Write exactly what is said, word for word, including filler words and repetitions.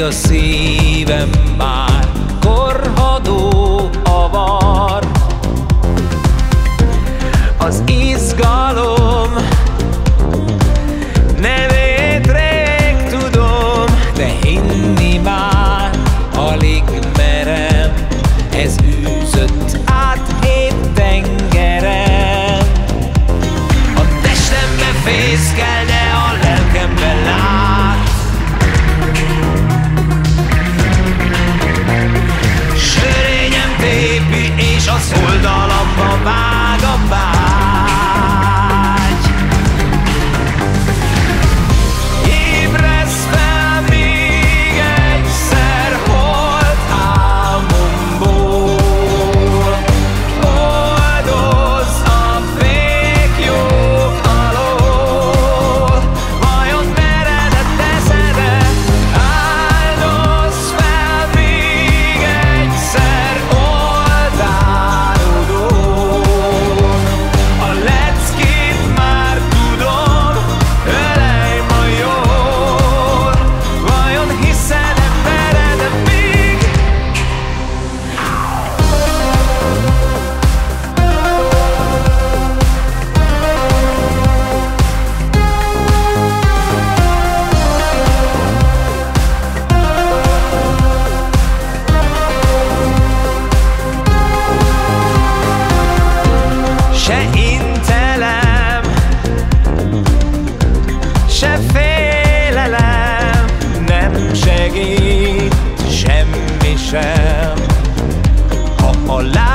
a szívem már korhadó avar. Az izgalom nevét rég tudom, de hinni már alig merem. Ez űzött át hét tengeren. A testembe fészkel, de a lelkemben lát. Sörényem tépi, és az oldalamba vág a vágy. Ébresz fel még egyszer holt álmomból. Oldozz a féklyók alól. Vajon mered-e teszed-e? Áldozz fel még egyszer oltárudón. A leckét már tudom, ölej major. Vajon hiszed-e, mered-e még? Se intelem, se félelem nem segít semmi sem, ha a